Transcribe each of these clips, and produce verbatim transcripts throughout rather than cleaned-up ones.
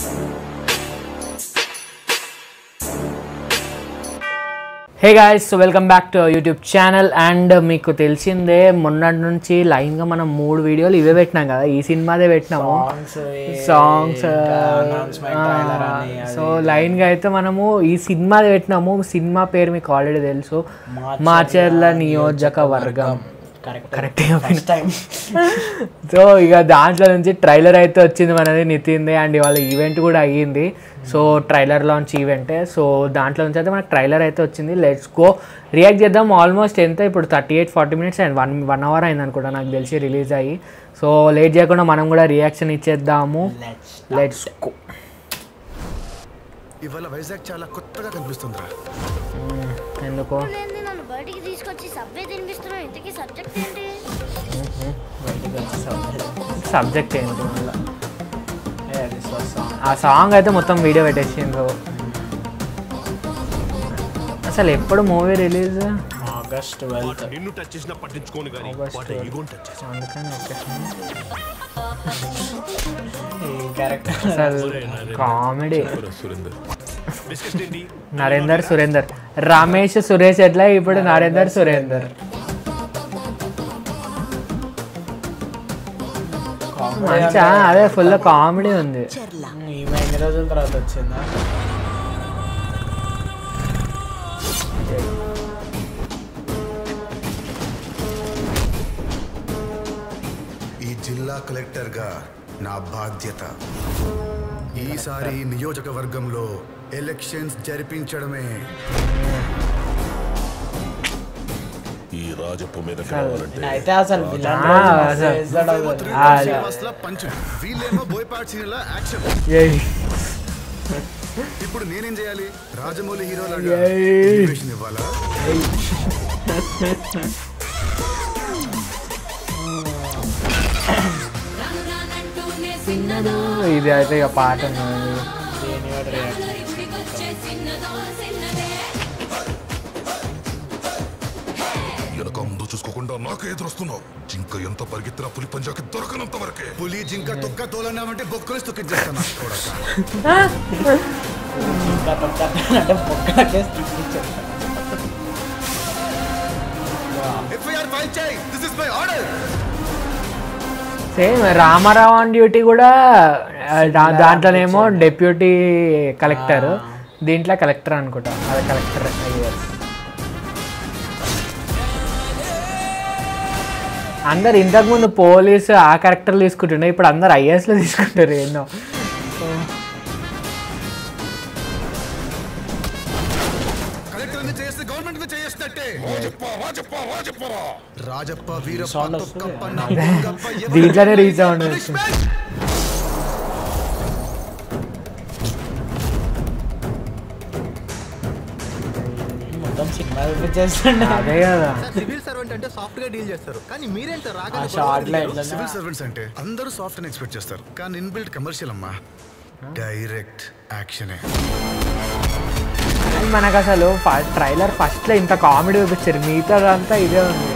Hey guys, so welcome back to our YouTube channel and మీకు తెలిసిందే మొన్నటి నుంచి లైన్ గా మనం మూడు వీడియోలు ఇవే పెట్టినాం కదా ఈ సినిమాదే పెట్టినాము సాంగ్స్ సో లైన్ గా అయితే మనము ఈ సినిమాదే పెట్టినాము సినిమా పేరు మీకు ఆల్రెడీ తెలుసు మాచెర్ల నియోజకవర్గం కరెక్ట్ సో ఇక దాంట్లో నుంచి ట్రైలర్ అయితే వచ్చింది మనది నితిన్ది అండ్ ఇవాళ ఈవెంట్ కూడా అయ్యింది సో ట్రైలర్ లాంచ్ ఈవెంటే సో దాంట్లో నుంచి అయితే మనకు ట్రైలర్ అయితే వచ్చింది లెట్స్ గో రియాక్ట్ చేద్దాం ఆల్మోస్ట్ ఎంత ఇప్పుడు thirty eight forty minutes and one one hour అయింది అనుకుంటా నాకు తెలిసి రిలీజ్ అయ్యి సో లేట్ చేయకుండా మనం కూడా రియాక్షన్ ఇచ్చేద్దాము లెట్స్ గో ఇవాళ వైజాగ్ చాలా కొత్తగా కనిపిస్తుందిరా ఎందుకో బయటికి తీసుకొచ్చి సబ్వే తినిపిస్తున్నావు ఇంతకీ సబ్జెక్ట్ ఏంటి సబ్జెక్ట్ ఏంటి మళ్ళీ ఆ సాంగ్ అయితే మొత్తం వీడియో పెట్టేసిండ్రు అసలు ఎప్పుడు మూవీ రిలీజ్ ఆగస్ట్ ట్వెల్త్ నిన్ను టచ్ చేసినా పట్టించుకోను గాని వాట్ యు గోయింగ్ టచ్ చేస్తా అందుకని ఓకే ఈ క్యారెక్టర్ అసలు కామెడీ నరేందర్ సురేందర్ రమేష్ సురేష్ ఎట్లా ఇప్పుడు నరేందర్ సురేందర్ మంచిగా అదే ఫుల్ కామెడీ ఉంది ఈమె ఎన్ని రోజుల తర్వాత వచ్చిందా ఈ జిల్లా కలెక్టర్ గా నా బాధ్యత ఈసారి నియోజకవర్గంలో ఎలక్షన్స్ జరిపించడమే ఈ రాజప్ప మీద కావాలంటే అయితే అసలు వీళ్ళేమో బోయపాట్ సీన్ల యాక్షన్ ఇప్పుడు నేనేం చేయాలి రాజమౌళి హీరోలాగా ఇన్ఫర్మేషన్ ఇవ్వాలా ఇది అయితే ఇక పాట వెనక ముందు చూసుకోకుండా నాకే ఎదురొస్తున్నావు జింక ఎంత పరిగెత్తినా పులి పంజాకి దొరకనంత వరకే పులి జింక తొక్క తోలన్నామంటే బొక్కలు తొక్కించేస్తాను ఎఫ్ఐఆర్ ఫైల్ చేయి this is my order same Ramarao on duty కూడా దాంట్లోనేమో డెప్యూటీ కలెక్టర్ దీంట్లో కలెక్టర్ అనుకుంటా అది కలెక్టర్ అయ్యారు అందరు ఇంతకుముందు పోలీసు ఆ క్యారెక్టర్లు తీసుకుంటుండే ఇప్పుడు అందరు ఐఏఎస్లో తీసుకుంటారు ఎన్నో దీంట్లోనే రీచ్ అవ్వండి అదే కదా సివిల్ సర్వెంట్ అంటే సాఫ్ట్ గా డీల్ చేస్తారు కానీ మీరేంట రాగా సివిల్ సర్వెంట్స్ అంటే అందరూ సాఫ్ట్ అని ఎక్స్పెక్ట్ చేస్తారు కానీ ఇన్బిల్ట్ కమర్షియల్ అమ్మా డైరెక్ట్ యాక్షనే మనకు అసలు ట్రైలర్ ఫస్ట్ లో ఇంత కామెడీ చూపించారు మిగతా అంతా ఇదే ఉంది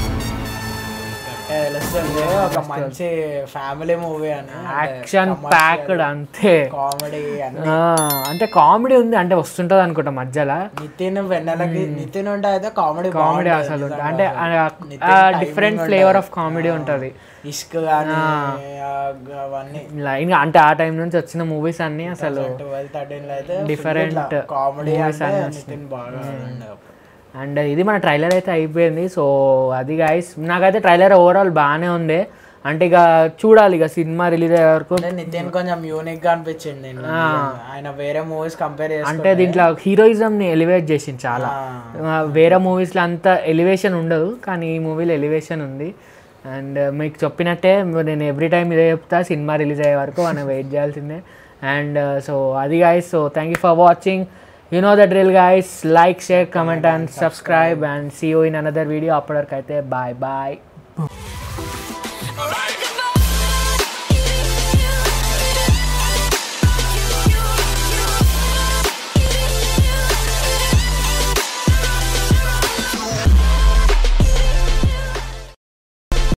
ఒక మంచి ఫ్యామిలీ మూవీ అని యాక్షన్ ప్యాక్డ్ అంతే కామెడీ అంటే కామెడీ ఉంది అంటే వస్తుంటది అనుకుంటా మధ్యలో నితిన్ వెన్నెలకి నితిన్ ఉంటే అయితే కామెడీ కామెడీ అసలు అంటే డిఫరెంట్ ఫ్లేవర్ ఆఫ్ కామెడీ ఉంటది ఇష్క్ కానీ అవన్నీ లైన్ అంటే ఆ టైం నుంచి వచ్చిన మూవీస్ అన్ని అసలు ట్వెల్వ్ థర్టీన్ లో అయితే డిఫరెంట్ కామెడీ నితిన్ బాగా అండ్ ఇది మన ట్రైలర్ అయితే అయిపోయింది సో అది గైస్ నాకైతే ట్రైలర్ ఓవరాల్ బాగానే ఉంది అంటే ఇక చూడాలి ఇక సినిమా రిలీజ్ అయ్యే వరకు నితిన్ కొంచెం యూనిక్ గా అనిపించింది ఆయన వేరే మూవీస్ కంపేర్ చేసి అంటే దీంట్లో హీరోయిజం ని ఎలివేట్ చేసింది చాలా వేరే మూవీస్ లో అంత ఎలివేషన్ ఉండదు కానీ ఈ మూవీలో ఎలివేషన్ ఉంది అండ్ మీకు చెప్పినట్టే నేను ఎవ్రీ టైం ఇదే చెప్తా సినిమా రిలీజ్ అయ్యే వరకు మనం వెయిట్ చేయాల్సిందే అండ్ సో అది guys so thank you for watching you know the drill guys, like, share, comment and subscribe and see you in another video. Appadvarku aithe bye bye.